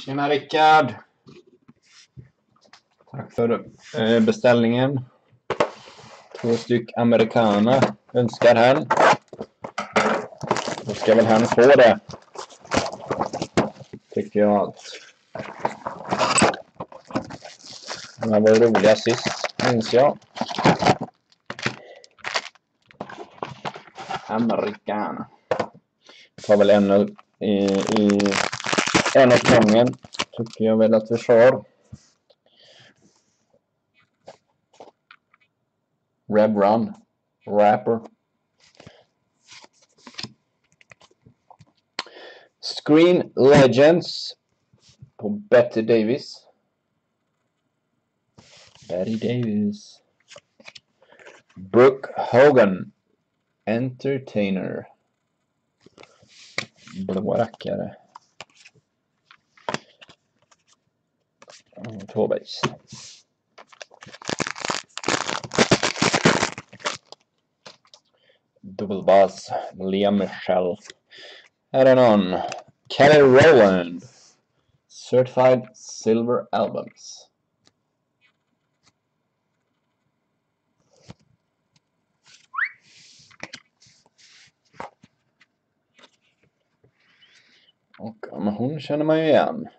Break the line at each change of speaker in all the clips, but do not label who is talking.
Tjena Rickard. Tack för beställningen. 2 styck americana önskar han. Då ska väl han få det. Tycker jag att. Den här var roliga sist, minns jag. Americana. Tar väl en åt gången. Tycker jag väl att vi kör. Rev Run. Rapper. Screen Legends. På Betty Davis. Betty Davis. Brooke Hogan. Entertainer. Blå rackare. Tvåbäcks. Double Buzz. Liam Michelle. Här är någon. Kelly Rowland. Certified Silver Albums. Och hon känner man ju igen.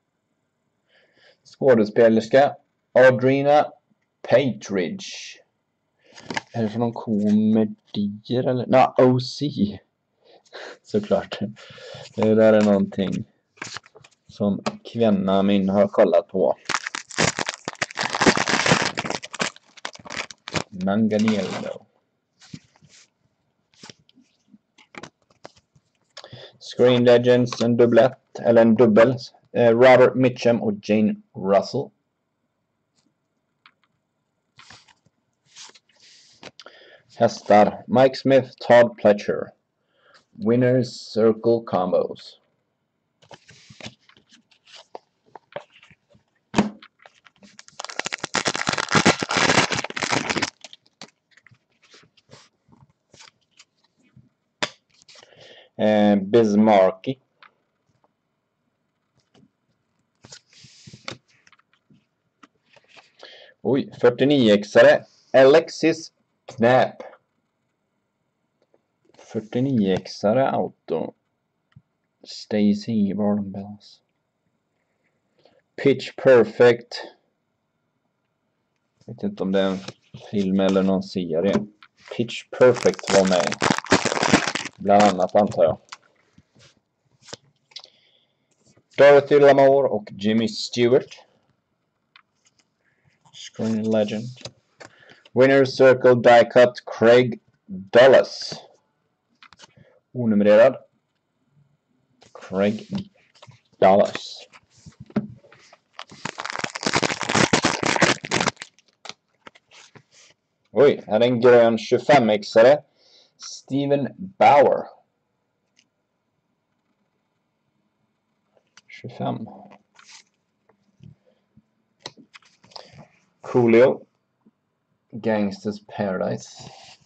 Skådespelerska Audrina Patridge. Är det för någon komedier eller? Nej, OC. Såklart. Det där är någonting som kvinna min har kollat på. Manganiello. Screen Legends, en dubblett, eller en dubbel. Robert Mitchum och Jane Russell. Hästar. Mike Smith, Todd Pletcher. Winners Circle Combos. Bismarcky. Oj, 49-xare. Alexis Knapp. 49-xare auto. Stacy Barnbells. Pitch Perfect. Jag vet inte om det är en film eller någon serie. Pitch Perfect var med. Bland annat antar jag. Dorothy Lamour och Jimmy Stewart. Screen Legend. Winner Circle Die Cut Craig Dulles. Onumrerad. Craig Dulles. Oj, här är en grön 25-xare. Steven Bauer. 25. Coolio. Gangsters Paradise.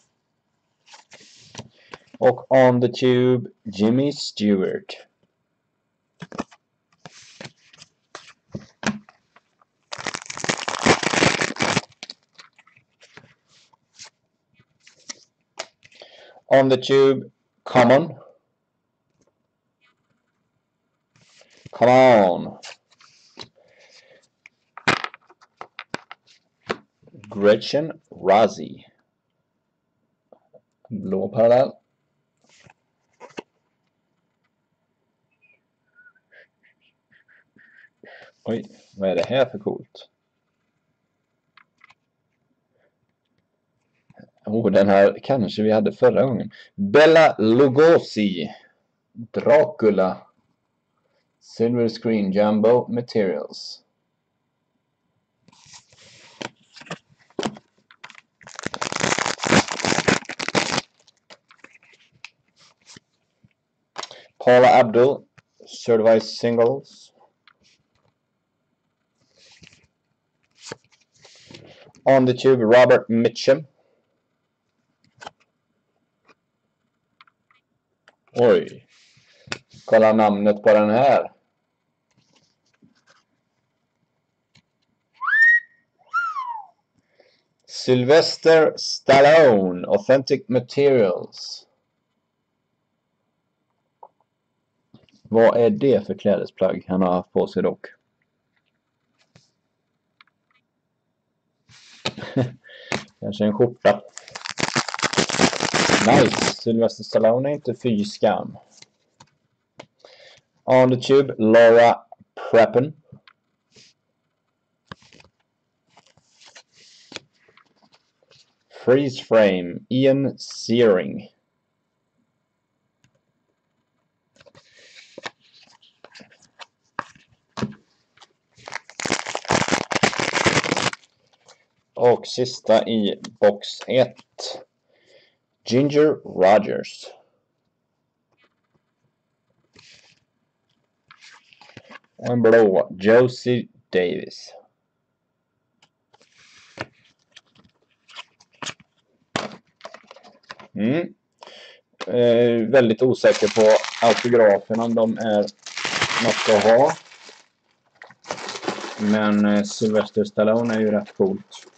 Och On the Tube, Jimmy Stewart. On the Tube, Common. Come on. Gretchen Razzie. Blå parallell. Oj, vad är det här för coolt? Den här kanske vi hade förra gången. Bella Lugosi. Dracula. Silver Screen Jumbo Materials. Paula Abdul. Certified Singles. On the Tube, Robert Mitchum. Oj. Kolla namnet på den här. Sylvester Stallone, Authentic Materials. Vad är det för klädesplagg han har haft på sig dock? Kanske en skjorta. Nice. Sylvester Stallone är inte fy skam. On the Tube, Laura Prepon. Freeze Frame, Ian Searing. Och sista i box 1. Ginger Rogers. Och en blå, Josie Davis. Väldigt osäker på autograferna, om de är något att ha. Men Sylvester Stallone är ju rätt coolt.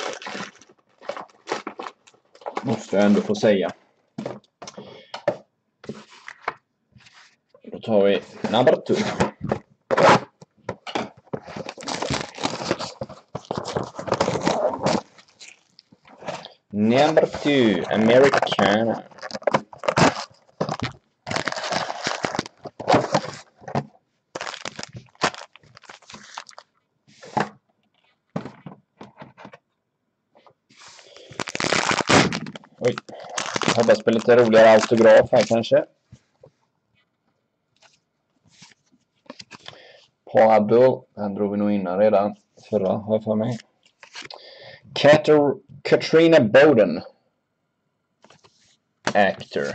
Måste jag ändå få säga. Då tar vi number 2. Number 2, Americana. Oj, hoppas på lite roligare autograf här kanske. Pablo, den drog vi nog innan redan. Förra har jag för mig. Katrina Bowden. Actor.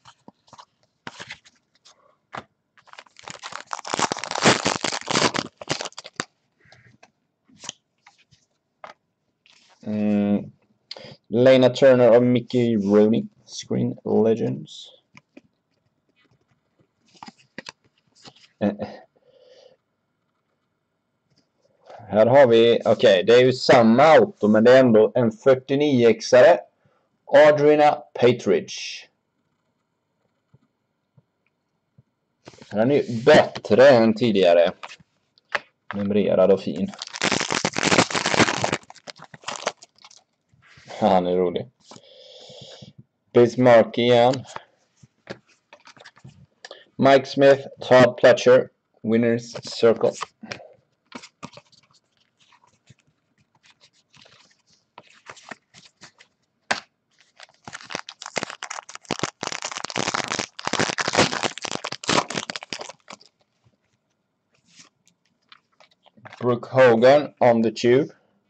Lana Turner och Mickey Rooney. Screen Legends. Här har vi, okej, det är ju samma auto, men det är ändå en 49xare. Audrina Patridge. Den är ju bättre än tidigare. Numrerad och fin. Han är rolig. Bismarck igen. Mike Smith, Todd Pletcher, Winners Circle. Brooke Hogan, On the Tube.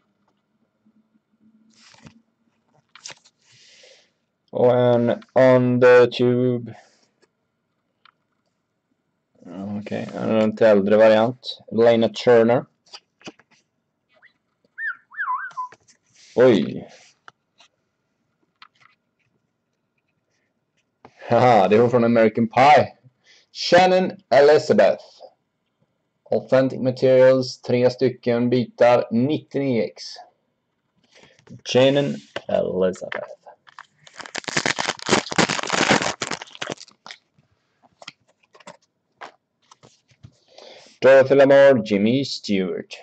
Och en On the Tube. Okej, en lite äldre variant. Lana Turner. Oj. Haha, det var från American Pie. Shannon Elizabeth. Authentic Materials, 3 stycken bitar, 99x. Shannon Elizabeth. Dorothy Lamour, Jimmy Stewart.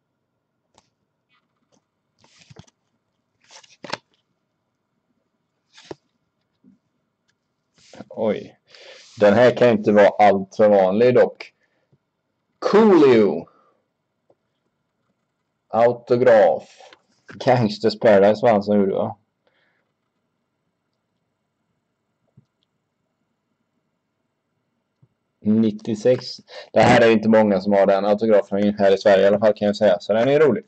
Oj. Den här kan inte vara allt för vanlig dock. Coolio. Autograf. Gangsters Paradise var han som gjorde, va? '96. Det här är inte många som har den autografen här i Sverige i alla fall, kan jag säga. Så den är rolig.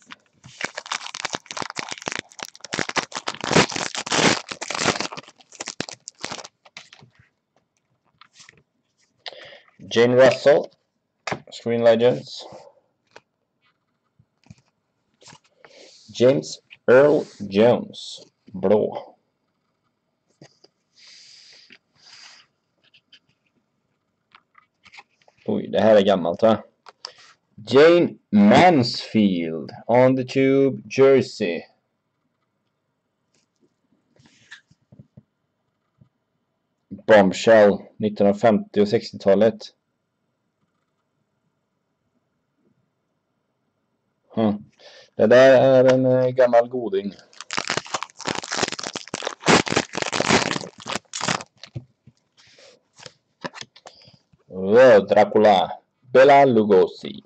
Jane Russell. Screen Legends. James Earl Jones. Blå. Oj, det här är gammalt, va? Jane Mansfield. On the Tube, Jersey. Bombshell 1950- och 60-talet. Det där är en gammal goding. Dracula. Bela Lugosi.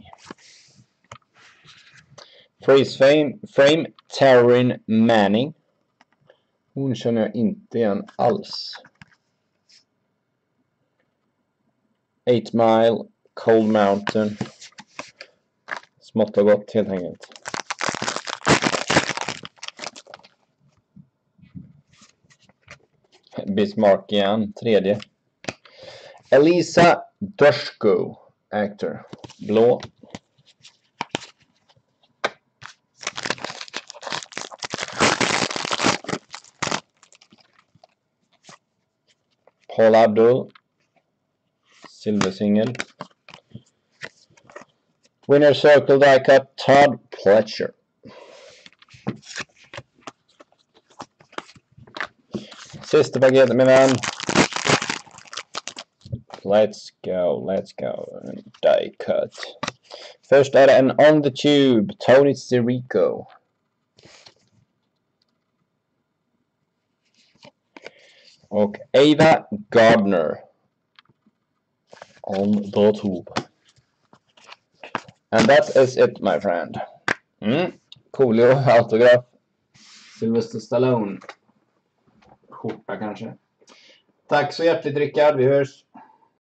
Freeze frame Taryn Manning. Hon känner jag inte igen alls. 8 Mile, Cold Mountain. Smått och gott helt enkelt. Bismarck igen, tredje. Elisa Dushku, actor. Blå. Paul Abdul. Silversingel. Winner Circle die cut Todd Pletcher. Sista paketet min vän. Let's go. Die cut. Först är det en On the Tube, Tony Sirico. Och Ava Gardner. On the Tube. And that is it, my friend. Coolio, autograf. Sylvester Stallone. Skjorta kanske. Tack så hjärtligt, Rickard. Vi hörs.